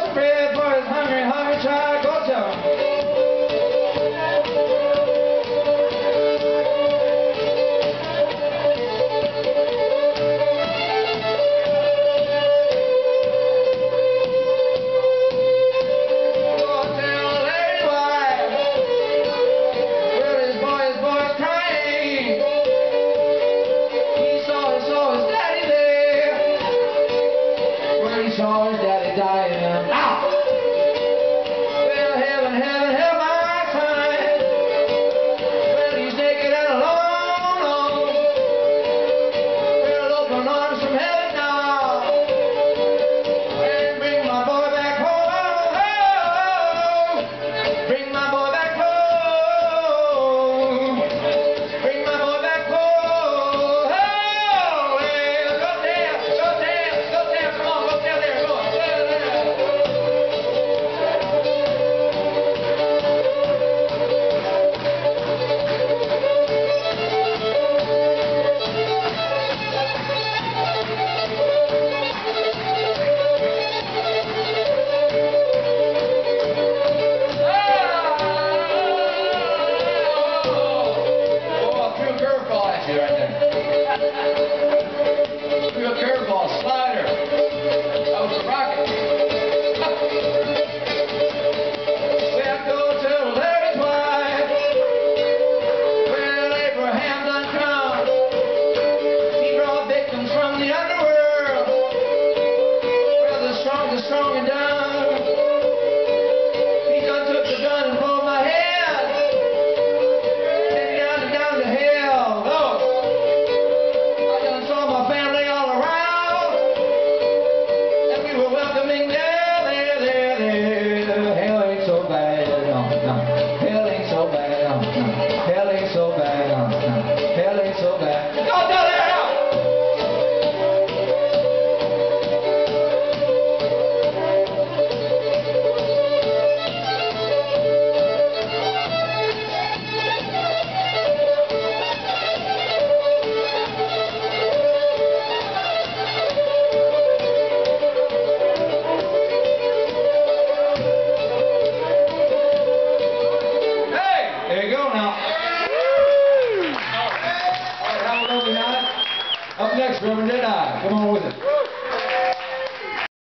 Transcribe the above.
spread for his hungry, hungry child. Go tell him. Saw his daddy dying. Ow! Well, heaven, heaven, help my son. Well, he's naked and alone, alone. Well, open arms from heaven now. And bring my boy back home. Bring my boy back home. Bring my boy back home. Real curveball, slider. That was a rocket. Well, go to Larry's wife. Well, Abraham done come. He brought victims from the underworld. Well, the strong and dumb. He done took the gun and blew my head. Take me down to hell. Oh. There you go now. All right, have a lovely night. Up next, Reverend Deadeye. Come on with it.